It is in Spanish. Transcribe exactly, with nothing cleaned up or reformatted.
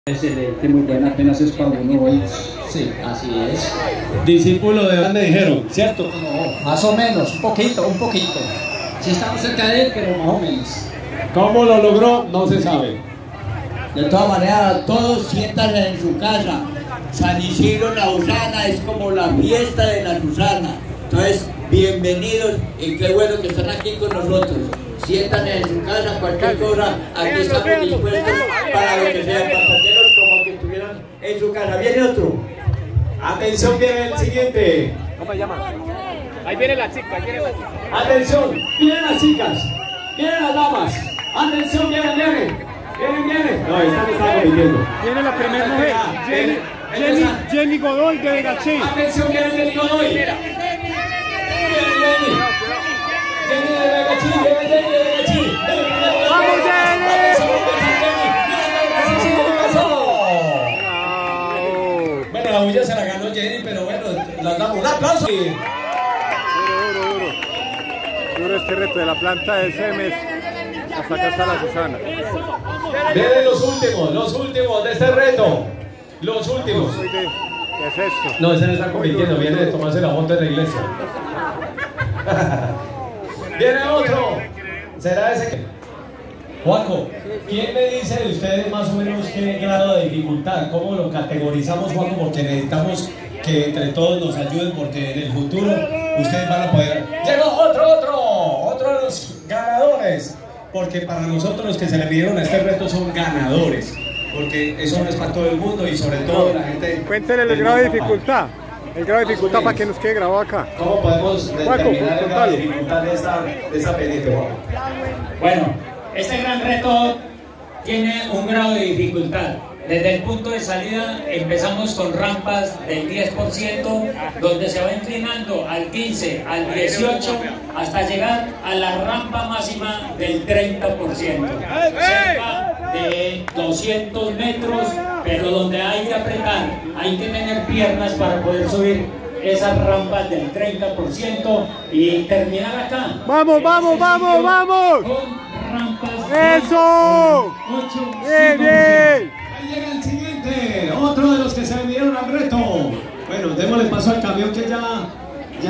Excelente, muy buena, apenas es para uno hoy. Sí, así es. Discípulo de Juan me dijeron, ¿cierto? No, más o menos, un poquito, un poquito. Sí estamos cerca de él, pero más o menos. ¿Cómo lo logró? No se sabe. De todas maneras, todos siéntanse en su casa. San Isidro La Susana es como la fiesta de la Susana. Entonces, bienvenidos y qué bueno que están aquí con nosotros. Siéntanse en su casa, cualquier cosa, aquí estamos dispuestos para lo que sea, para hacerlos como que estuvieran en su casa. ¿Viene otro? Atención, viene el siguiente. ¿Cómo se llama? Ahí viene la chica, ahí viene la chica. Atención, vienen las chicas, vienen las damas. Atención, vienen, vienen. Vienen, vienen. No, esta no está compitiendo. Viene la primera mujer, Ah, Jenny, viene, Jenny, esa. Jenny Godoy de Vegachí. Atención, viene Jenny Godoy. Viene Jenny. Jenny de Vegachí, viene Jenny de Vegachí. ¡Vamos, Jenny! Bueno, la bulla se la ganó Jenny, pero bueno, las damos un aplauso. Duro, duro, duro. Duro este reto de la planta de Semes. Hasta acá está la Susana. Vienen los últimos, los últimos de este reto. Los últimos. Soy de- ¿Qué es esto? No, ese no está compitiendo, viene de tomarse la foto en la iglesia. Viene otro. ¿Será ese que? Juanjo, ¿quién me dice de ustedes más o menos qué grado de dificultad? ¿Cómo lo categorizamos, Juanjo? Porque necesitamos que entre todos nos ayuden, porque en el futuro ustedes van a poder... ¡Llegó otro, otro! Otro de los ganadores. Porque para nosotros los que se le pidieron a este reto son ganadores. Porque eso no es para todo el mundo y sobre todo la gente... Cuéntenle el grado de dificultad. El grado de dificultad para que nos quede grabado acá. ¿Cómo podemos Juanjo, determinar el grado de contalo. dificultad de esta, de esta pendiente, Juanjo? Bueno, este gran reto tiene un grado de dificultad. Desde el punto de salida empezamos con rampas del diez por ciento, donde se va inclinando al quince, al dieciocho, hasta llegar a la rampa máxima del treinta por ciento. Cerca de doscientos metros, pero donde hay que apretar, hay que tener piernas para poder subir esas rampas del treinta por ciento y terminar acá. ¡Vamos, vamos, vamos, vamos! Con rampas ¡Eso! ocho, ¡Bien, bien! Ahí llega el siguiente, otro de los que se vinieron al reto. Bueno, démosle paso al camión que ya